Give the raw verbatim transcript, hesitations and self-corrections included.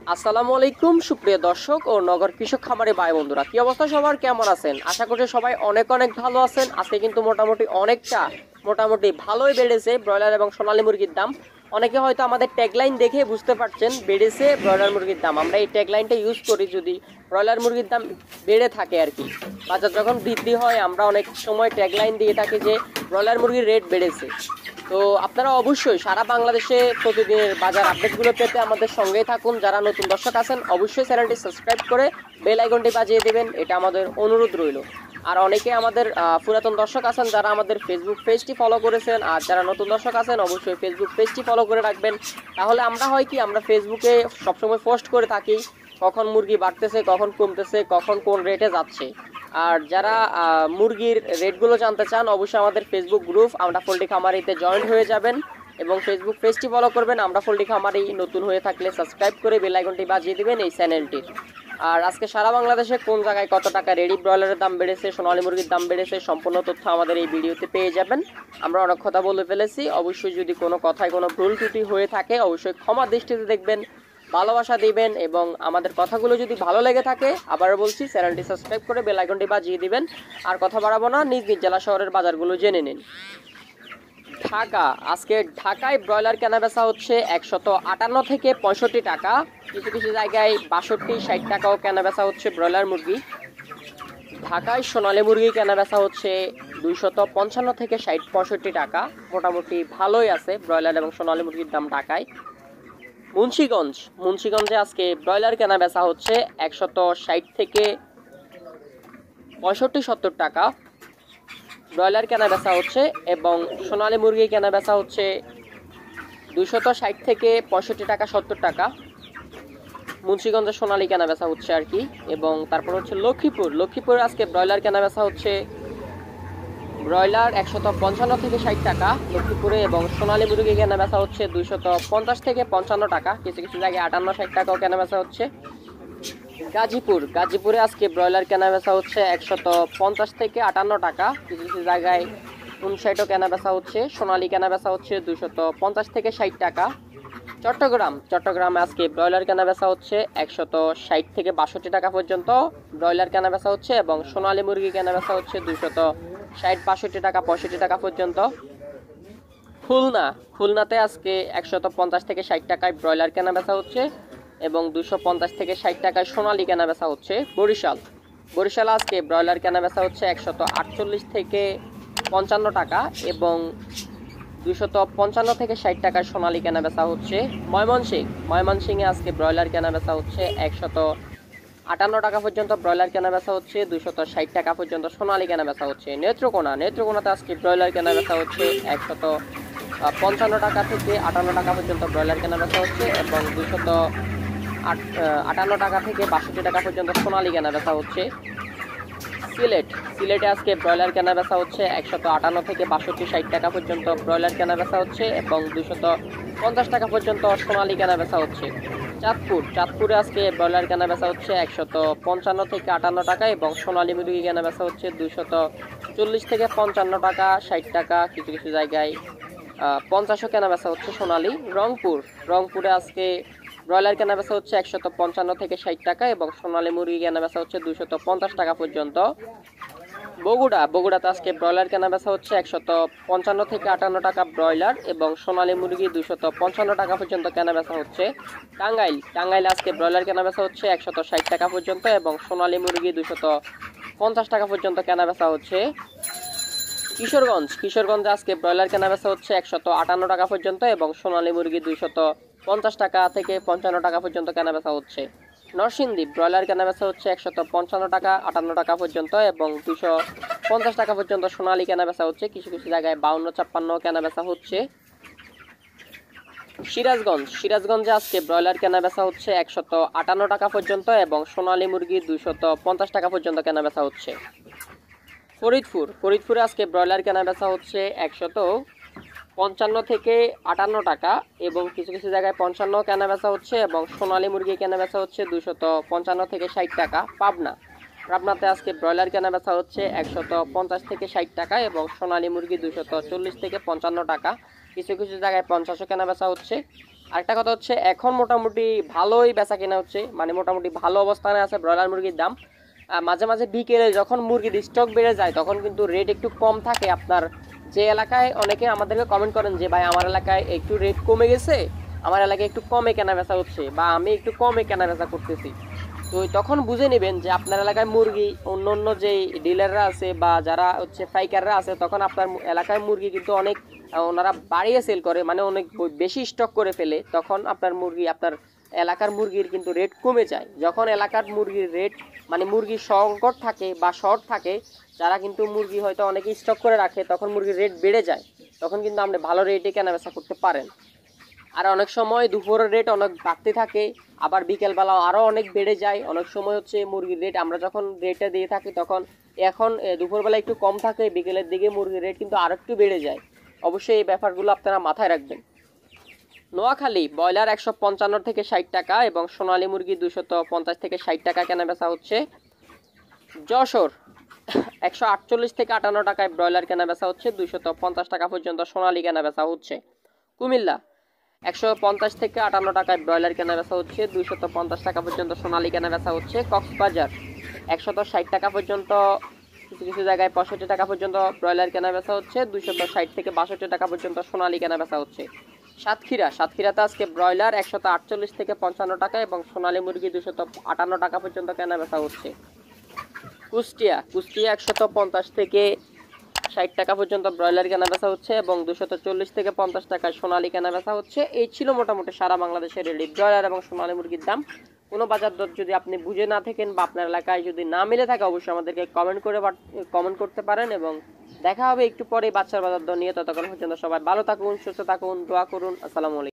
আসসালামু আলাইকুম সুপ্রিয় দর্শক ও নগর কৃষক খামারি ভাই বন্ধুরা, কি অবস্থা সবার, কেমন আছেন? আশা করছি সবাই অনেক অনেক ভালো আছেন। আজকে কিন্তু মোটামুটি অনেকটা মোটামুটি ভালোই বেড়েছে ব্রয়লার এবং সোনালী মুরগির দাম। অনেকে হয়তো আমাদের ট্যাগলাইন দেখে বুঝতে পারছেন বেড়েছে ব্রয়লার মুরগির দাম। আমরা এই ট্যাগলাইনটা ইউজ করি যদি ব্রয়লার মুরগির দাম বেড়ে থাকে আর কি। বাজার যখন বৃদ্ধি হয় আমরা অনেক সময় ট্যাগলাইন দিয়ে থাকি যে ব্রয়লার মুরগির রেট বেড়েছে। তো আপনারা অবশ্যই সারা বাংলাদেশে প্রতিদিনের বাজার আপডেটগুলো পেতে আমাদের সঙ্গেই থাকুন। যারা নতুন দর্শক আছেন অবশ্যই চ্যানেলটি সাবস্ক্রাইব করে বেল আইকনটি বাজিয়ে দেবেন, এটা আমাদের অনুরোধ রইল। আর অনেকে আমাদের পুরাতন দর্শক আছেন যারা আমাদের ফেসবুক পেজটি ফলো করেছেন, আর যারা নতুন দর্শক আছেন অবশ্যই ফেসবুক পেজটি ফলো করে রাখবেন। তাহলে আমরা হয় কি আমরা ফেসবুকে সবসময় পোস্ট করে থাকি কখন মুরগি বাড়তেছে, কখন কমতেছে, কখন কোন রেটে যাচ্ছে। আর যারা মুরগির রেটগুলো জানতে চান অবশ্যই আমাদের ফেসবুক গ্রুপ আমরা পোল্ট্রি খামারিতে জয়েন হয়ে যাবেন এবং ফেসবুক পেজটি ফলো করবেন। আমরা পোল্ট্রি খামারি নতুন হয়ে থাকলে সাবস্ক্রাইব করে বেল আইকনটি বাজিয়ে দিবেন এই চ্যানেলটির। আর আজকে সারা বাংলাদেশে কোন জায়গায় কত টাকা রেডি ব্রয়লারের দাম বেড়েছে, সোনালী মুরগির দাম বেড়েছে, সম্পূর্ণ তথ্য আমাদের এই ভিডিওতে পেয়ে যাবেন। আমরা অনেক কথা বলে ফেলেছি, অবশ্যই যদি কোনো কথায় কোনো ভুল ত্রুটি হয়ে থাকে অবশ্যই ক্ষমা দৃষ্টিতে দেখবেন, ভালোবাসা দিবেন এবং আমাদের কথাগুলো যদি ভালো লেগে থাকে আবারও বলছি চ্যানেলটি সাবস্ক্রাইব করে বেল আইকনটি বাজিয়ে দিবেন। আর কথা বাড়াবো না, নিজ নিজ জেলা শহরের বাজারগুলো জেনে নিন। ঢাকা, আজকে ঢাকায় ব্রয়লার কেনা বেচা হচ্ছে একশত আটান্ন থেকে পঁয়ষট্টি টাকা, কিছু কিছু জায়গায় বাষট্টি ষাট টাকাও কেনা বেচা হচ্ছে ব্রয়লার মুরগি। ঢাকায় সোনালী মুরগি কেনা বেচা হচ্ছে দুইশত পঞ্চান্ন থেকে ষাট পঁয়ষট্টি টাকা, মোটামুটি ভালোই আছে ব্রয়লার এবং সোনালী মুরগির দাম ঢাকায়। মুন্সিগঞ্জ, মুন্সিগঞ্জে আজকে ব্রয়লার কেনা বেচা হচ্ছে একশত ষাট থেকে পঁয়ষট্টি সত্তর টাকা ব্রয়লার কেনা বেচা হচ্ছে এবং সোনালী মুরগি কেনা বেচা হচ্ছে দুইশত ষাট থেকে পঁয়ষট্টি টাকা সত্তর টাকা। মুন্সিগঞ্জে সোনালী কেনা বেচা হচ্ছে আর কি। এবং তারপর হচ্ছে লক্ষ্মীপুর, লক্ষ্মীপুরে আজকে ব্রয়লার কেনা বেচা হচ্ছে ব্রয়লার একশত পঞ্চান্ন থেকে ষাট টাকা লক্ষ্মীপুরে এবং সোনালী মুরগি কেনা বেচা হচ্ছে দুইশত পঞ্চাশ থেকে পঞ্চান্ন টাকা, কিছু কিছু জায়গায় আটান্ন ষাট টাকাও কেনা বেচা হচ্ছে। গাজীপুর, গাজীপুরে আজকে ব্রয়লার কেনা বেচা হচ্ছে একশত পঞ্চাশ থেকে আটান্ন টাকা, কিছু কিছু জায়গায় উনষাটও কেনা বেচা হচ্ছে। সোনালী কেনা বেচা হচ্ছে দুইশত পঞ্চাশ থেকে ষাট টাকা। চট্টগ্রাম, চট্টগ্রামে আজকে ব্রয়লার কেনা বেচা হচ্ছে একশত ষাট থেকে বাষট্টি টাকা পর্যন্ত ব্রয়লার কেনা বেচা হচ্ছে এবং সোনালী মুরগি কেনা বেচা হচ্ছে দুইশত ষাট বাষট্টি টাকা পঁয়ষট্টি টাকা পর্যন্ত। খুলনা, খুলনাতে আজকে একশত পঞ্চাশ থেকে ষাট টাকায় ব্রয়লার কেনা বেচা হচ্ছে এবং দুশো পঞ্চাশ থেকে ষাট টাকায় সোনালী কেনা বেচা হচ্ছে। বরিশাল, বরিশাল আজকে ব্রয়লার কেনা বেচা হচ্ছে একশত আটচল্লিশ থেকে পঞ্চান্ন টাকা এবং দুশত পঞ্চান্ন থেকে ষাট টাকায় সোনালী কেনা বেচা হচ্ছে। ময়মনসিংহ, ময়মনসিংহে আজকে ব্রয়লার কেনা বেচা হচ্ছে একশত আটান্ন টাকা পর্যন্ত ব্রয়লার কেনা বেচা হচ্ছে, দুশত ষাট টাকা পর্যন্ত সোনালী কেনা বেচা হচ্ছে। নেত্রকোনা, নেত্রকোনাতে আজকে ব্রয়লার কেনা বেচা হচ্ছে একশত পঞ্চান্ন টাকা থেকে আটান্ন টাকা পর্যন্ত ব্রয়লার কেনা বেচা হচ্ছে এবং দুশত আট আটান্ন টাকা থেকে বাষট্টি টাকা পর্যন্ত সোনালী কেনা বেচা হচ্ছে। সিলেট, সিলেটে আজকে ব্রয়লার কেনা বেচা হচ্ছে একশত আটান্ন থেকে বাষট্টি ষাট টাকা পর্যন্ত ব্রয়লার কেনা বেচা হচ্ছে এবং দুশত পঞ্চাশ টাকা পর্যন্ত সোনালী কেনা বেচা হচ্ছে। চাঁদপুর, চাঁদপুরে আজকে ব্রয়লার কেনা বেচা হচ্ছে একশত পঞ্চান্ন থেকে আটান্ন টাকা এবং সোনালী মুরগি কেনা বেচা হচ্ছে দুশত চল্লিশ থেকে পঞ্চান্ন টাকা ষাট টাকা, কিছু কিছু জায়গায় পঞ্চাশও কেনা বেচা হচ্ছে সোনালী। রংপুর, রংপুরে আজকে ব্রয়লার কেনা বেচা হচ্ছে একশত পঞ্চান্ন থেকে ষাট টাকা এবং সোনালী মুরগি কেনা বেচা হচ্ছে দুশত পঞ্চাশ টাকা পর্যন্ত। বগুড়া, বগুড়াতে আজকে ব্রয়লার কেনা বেচা হচ্ছে একশত পঞ্চান্ন থেকে আটান্ন টাকা ব্রয়লার এবং সোনালী মুরগি দুশত পঞ্চান্ন টাকা পর্যন্ত কেনা বেচা হচ্ছে। টাঙ্গাইল, টাঙ্গাইলে আজকে ব্রয়লার কেনা বেচা হচ্ছে একশত ষাট টাকা পর্যন্ত এবং সোনালী মুরগি দুশত পঞ্চাশ টাকা পর্যন্ত কেনা বেচা হচ্ছে। কিশোরগঞ্জ, কিশোরগঞ্জে আজকে ব্রয়লার কেনা বেচা হচ্ছে একশত আটান্ন টাকা পর্যন্ত এবং সোনালী মুরগি দুইশত পঞ্চাশ টাকা থেকে পঞ্চান্ন টাকা পর্যন্ত কেনা বেচা হচ্ছে। নরসিংদী, ব্রয়লার কেনা বেচা হচ্ছে একশত পঞ্চান্ন টাকা আটান্ন টাকা পর্যন্ত এবং দুশো পঞ্চাশ টাকা পর্যন্ত সোনালী কেনা বেচা হচ্ছে, কিছু কিছু জায়গায় বাউন্ন ছাপ্পান্ন কেনা বেচা হচ্ছে। সিরাজগঞ্জ, সিরাজগঞ্জে আজকে ব্রয়লার কেনা বেচা হচ্ছে একশত আটান্ন টাকা পর্যন্ত এবং সোনালী মুরগি দুইশত পঞ্চাশ টাকা পর্যন্ত কেনা বেচা হচ্ছে। ফরিদপুর, ফরিদপুরে আজকে ব্রয়লার কেনা বেচা হচ্ছে একশত পঞ্চান্ন থেকে আটান্ন টাকা এবং কিছু কিছু জায়গায় পঞ্চান্ন কেনা বেচা হচ্ছে এবং সোনালী মুরগি কেনা বেচা হচ্ছে দুশত পঞ্চান্ন থেকে ষাট টাকা। পাবনা, পাবনাতে আজকে ব্রয়লার কেনা বেচা হচ্ছে একশত পঞ্চাশ থেকে ষাট টাকা এবং সোনালী মুরগি দুশত চল্লিশ থেকে পঞ্চান্ন টাকা, কিছু কিছু জায়গায় পঞ্চাশও কেনা বেচা হচ্ছে। আরেকটা কথা হচ্ছে এখন মোটামুটি ভালোই বেচা কেনা হচ্ছে, মানে মোটামুটি ভালো অবস্থানে আছে ব্রয়লার মুরগির দাম। মাঝে মাঝে বিকেলে যখন মুরগির স্টক বেড়ে যায় তখন কিন্তু রেট একটু কম থাকে। আপনার যে এলাকায় অনেকে আমাদেরকে কমেন্ট করেন যে ভাই আমার এলাকায় একটু রেট কমে গেছে, আমার এলাকায় একটু কমে কেনা বেচা হচ্ছে, বা আমি একটু কমে কেনা বেচা করতেছি, তো তখন বুঝে নেবেন যে আপনার এলাকায় মুরগি অন্য অন্য যে ডিলাররা আছে বা যারা হচ্ছে পাইকাররা আছে, তখন আপনার এলাকায় মুরগি কিন্তু অনেক ওনারা বাড়িয়ে সেল করে, মানে অনেক বেশি স্টক করে ফেলে, তখন আপনার মুরগি আপনার এলাকার মুরগির কিন্তু রেট কমে যায়। যখন এলাকার মুরগির রেট মানে মুরগির সংকট থাকে বা শর্ট থাকে, যারা কিন্তু মুরগি হয়তো অনেকে স্টক করে রাখে, তখন মুরগির রেট বেড়ে যায়, তখন কিন্তু আপনি ভালো রেটে কেনা বেচা করতে পারেন। আর অনেক সময় দুপুরের রেট অনেক বাড়তে থাকে, আবার বিকেলবেলাও আরও অনেক বেড়ে যায়। অনেক সময় হচ্ছে মুরগির রেট আমরা যখন রেটে দিয়ে থাকি তখন এখন দুপুরবেলা একটু কম থাকে, বিকেলের দিকে মুরগির রেট কিন্তু আরও একটু বেড়ে যায়। অবশ্যই এই ব্যাপারগুলো আপনারা মাথায় রাখবেন। নোয়াখালী ব্রয়লার একশো পঞ্চান্ন থেকে ষাট টাকা এবং সোনালী মুরগি দুশত পঞ্চাশ থেকে ষাট টাকা কেনা বেচা হচ্ছে। যশোর একশো আটচল্লিশ থেকে আটান্ন টাকায় ব্রয়লার কেনা বেচা হচ্ছে, দুইশত পঞ্চাশ টাকা পর্যন্ত সোনালী কেনা বেচা হচ্ছে। কুমিল্লা একশো পঞ্চাশ থেকে আটান্ন টাকায় ব্রয়লার কেনা বেচা হচ্ছে, দুইশত পঞ্চাশ টাকা পর্যন্ত সোনালী কেনা বেচা হচ্ছে। কক্সবাজার একশত ষাট টাকা পর্যন্ত, কিছু কিছু জায়গায় পঁয়ষট্টি টাকা পর্যন্ত ব্রয়লার কেনা বেচা হচ্ছে, দুইশত ষাট থেকে বাষট্টি টাকা পর্যন্ত সোনালী কেনা বেচা হচ্ছে। সাতক্ষীরা সাতক্ষীরাতে আজকে ব্রয়লার একশত আটচল্লিশ থেকে পঞ্চান্ন টাকা এবং সোনালী মুরগি দুশত আটান্ন টাকা পর্যন্ত কেনা বেচা হচ্ছে। কুষ্টিয়া কুষ্টিয়া একশত পঞ্চাশ থেকে ষাট টাকা পর্যন্ত ব্রয়লার কেনা বেচা হচ্ছে এবং দুশত চল্লিশ থেকে পঞ্চাশ টাকায় সোনালী কেনা বেচা হচ্ছে। এই ছিল মোটামুটি সারা বাংলাদেশের রেডি ব্রয়লার এবং সোনালী মুরগির দাম। কোনো বাজার দর যদি আপনি বুঝে না থাকেন বা আপনার এলাকায় যদি না মিলে থাকে, অবশ্যই আমাদেরকে কমেন্ট করে কমেন্ট করতে পারেন এবং দেখা হবে একটু পরে বাচ্চার বাজার দর নিয়ে। ততক্ষণ পর্যন্ত সবাই ভালো থাকুন, সুস্থ থাকুন, দোয়া করুন। আসসালামু আলাইকুম।